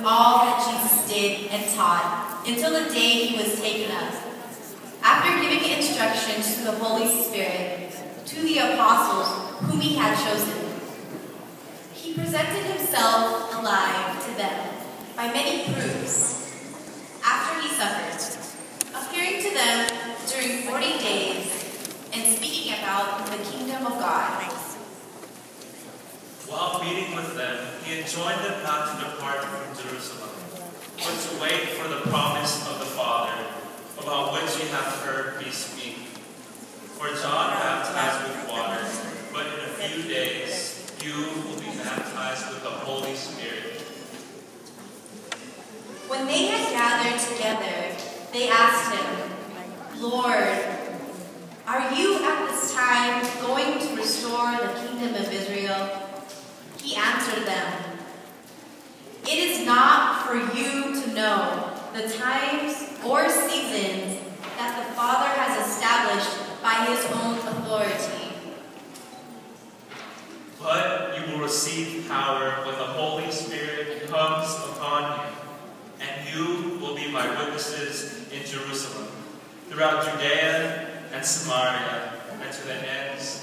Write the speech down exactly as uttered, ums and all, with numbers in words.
all that Jesus did and taught until the day he was taken up. After giving instructions to the Holy Spirit, to the apostles whom he had chosen, he presented himself alive to them by many proofs. After he suffered, appearing to them during forty days and speaking about the kingdom of God. While meeting with them, he enjoined them not to depart from Jerusalem, but to wait for the promise of the Father, about which you have heard me speak. For John baptized with water, but in a few days you will be baptized with the Holy Spirit. When they had gathered together, they asked him, Lord, are you at this time going to restore the kingdom of Israel? He answered them, it is not for you to know the times or seasons that the Father has established by his own authority. But you will receive power when the Holy Spirit comes upon you, and you will be my witnesses in Jerusalem, throughout Judea and Samaria, and to the ends